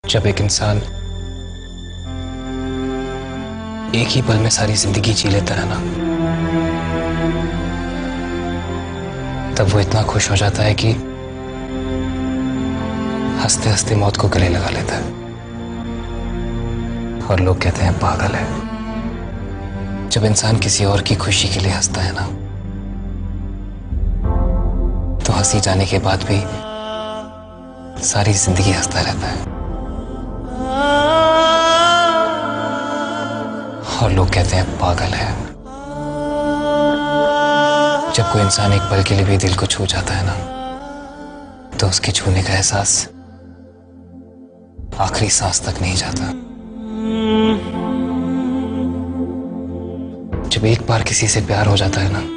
जब एक इंसान एक ही पल में सारी जिंदगी जी लेता है ना, तब वो इतना खुश हो जाता है कि हंसते हंसते मौत को गले लगा लेता है। और लोग कहते हैं पागल है। जब इंसान किसी और की खुशी के लिए हंसता है ना, तो हंसी जाने के बाद भी सारी जिंदगी हंसता रहता है। और लोग कहते हैं पागल है। जब कोई इंसान एक पल के लिए भी दिल को छू जाता है ना, तो उसके छूने का एहसास आखिरी सांस तक नहीं जाता। जब एक बार किसी से प्यार हो जाता है ना,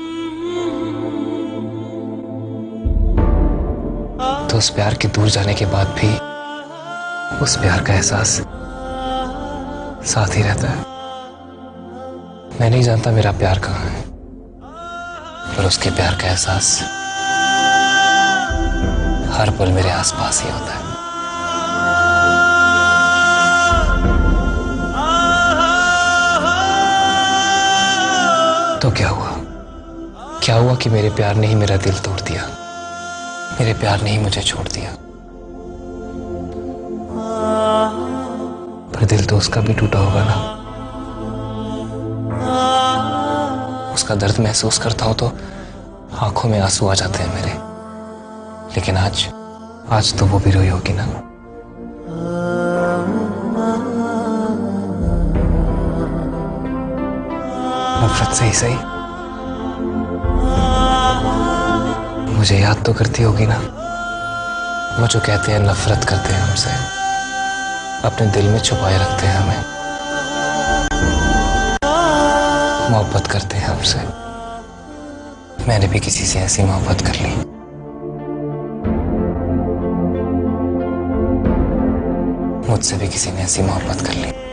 तो उस प्यार के दूर जाने के बाद भी उस प्यार का एहसास साथ ही रहता है। मैं नहीं जानता मेरा प्यार कहाँ है, पर उसके प्यार का एहसास हर पल मेरे आसपास ही होता है। तो क्या हुआ? क्या हुआ कि मेरे प्यार ने ही मेरा दिल तोड़ दिया, मेरे प्यार ने ही मुझे छोड़ दिया। पर दिल तो उसका भी टूटा होगा ना। उसका दर्द महसूस करता हूं तो आंखों में आंसू आ जाते हैं मेरे। लेकिन आज तो वो भी रोई होगी ना। नफरत से ही सही, मुझे याद तो करती होगी ना। वो जो कहते हैं नफरत करते हैं हमसे, अपने दिल में छुपाए रखते हैं हमें, मोहब्बत करते हैं हमसे। मैंने भी किसी से ऐसी मोहब्बत कर ली। मुझसे भी किसी ने ऐसी मोहब्बत कर ली।